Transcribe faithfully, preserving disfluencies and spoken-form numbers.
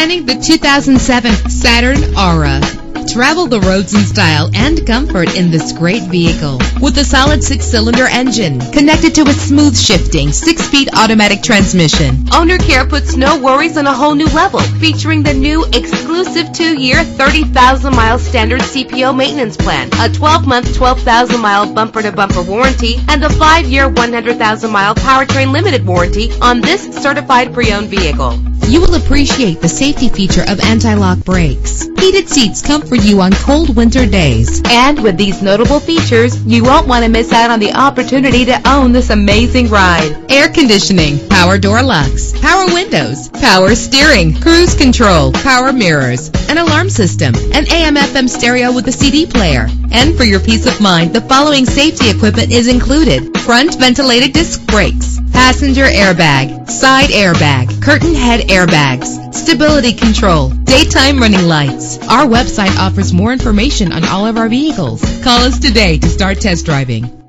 Presenting the two thousand seven Saturn Aura. Travel the roads in style and comfort in this great vehicle. With a solid six-cylinder engine connected to a smooth shifting six-speed automatic transmission. Owner care puts no worries on a whole new level, featuring the new exclusive two-year, thirty thousand mile standard C P O maintenance plan, a twelve-month, twelve thousand mile bumper-to-bumper warranty, and a five-year, one hundred thousand mile powertrain limited warranty on this certified pre-owned vehicle. You will appreciate the safety feature of anti-lock brakes. Heated seats comfort you on cold winter days. And with these notable features, you won't want to miss out on the opportunity to own this amazing ride. Air conditioning, power door locks, power windows, power steering, cruise control, power mirrors, an alarm system, an A M F M stereo with a C D player. And for your peace of mind, the following safety equipment is included: front ventilated disc brakes, passenger airbag, side airbag, curtain head airbags, stability control, daytime running lights. Our website offers more information on all of our vehicles. Call us today to start test driving.